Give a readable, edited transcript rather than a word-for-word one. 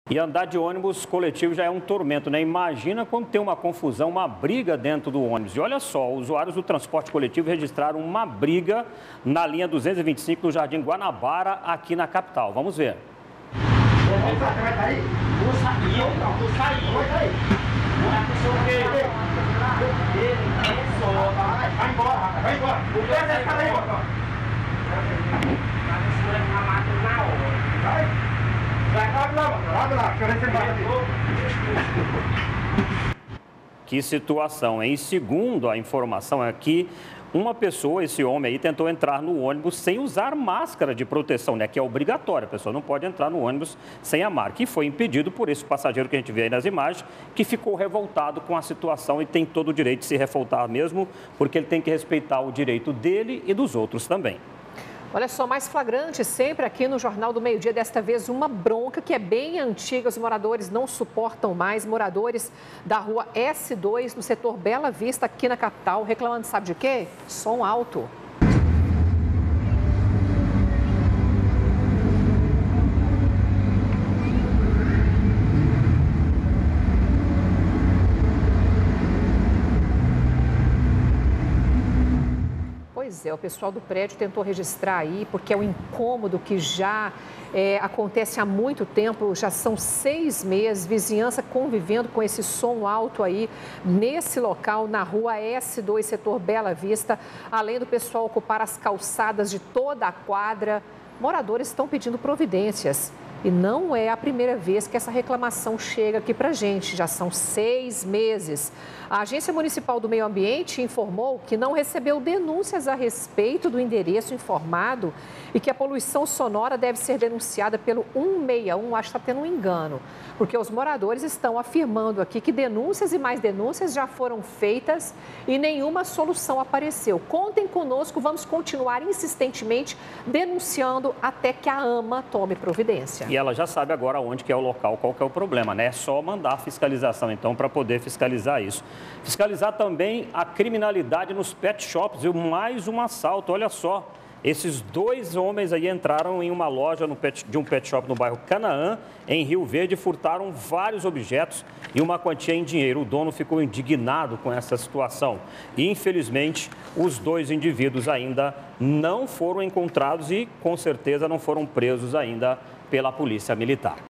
E andar de ônibus coletivo já é um tormento, né? Imagina quando tem uma confusão, uma briga dentro do ônibus. E olha só, usuários do transporte coletivo registraram uma briga na linha 225 no Jardim Guanabara, aqui na capital. Vamos ver. Que situação, hein? E segundo a informação aqui, uma pessoa, esse homem aí, tentou entrar no ônibus sem usar máscara de proteção, né? Que é obrigatória, a pessoa não pode entrar no ônibus sem a máscara. E foi impedido por esse passageiro que a gente vê aí nas imagens, que ficou revoltado com a situação e tem todo o direito de se revoltar mesmo, porque ele tem que respeitar o direito dele e dos outros também. Olha só, mais flagrante sempre aqui no Jornal do Meio-Dia, desta vez uma bronca que é bem antiga, os moradores não suportam mais, moradores da rua S2, no setor Bela Vista, aqui na capital, reclamando, sabe de quê? Som alto. Pois é, o pessoal do prédio tentou registrar aí, porque é um incômodo que já acontece há muito tempo, já são 6 meses, vizinhança convivendo com esse som alto aí, nesse local, na rua S2, setor Bela Vista. Além do pessoal ocupar as calçadas de toda a quadra, moradores estão pedindo providências. E não é a primeira vez que essa reclamação chega aqui para a gente, já são 6 meses. A Agência Municipal do Meio Ambiente informou que não recebeu denúncias a respeito do endereço informado e que a poluição sonora deve ser denunciada pelo 161, acho que está tendo um engano, porque os moradores estão afirmando aqui que denúncias e mais denúncias já foram feitas e nenhuma solução apareceu. Contem conosco, vamos continuar insistentemente denunciando até que a AMA tome providência. E ela já sabe agora onde que é o local, qual que é o problema, né? É só mandar a fiscalização, então, para poder fiscalizar isso. Fiscalizar também a criminalidade nos pet shops e mais um assalto, olha só. Esses 2 homens aí entraram em uma loja de um pet shop no bairro Canaã, em Rio Verde, furtaram vários objetos e uma quantia em dinheiro. O dono ficou indignado com essa situação. E, infelizmente, os 2 indivíduos ainda não foram encontrados e, com certeza, não foram presos ainda pela Polícia Militar.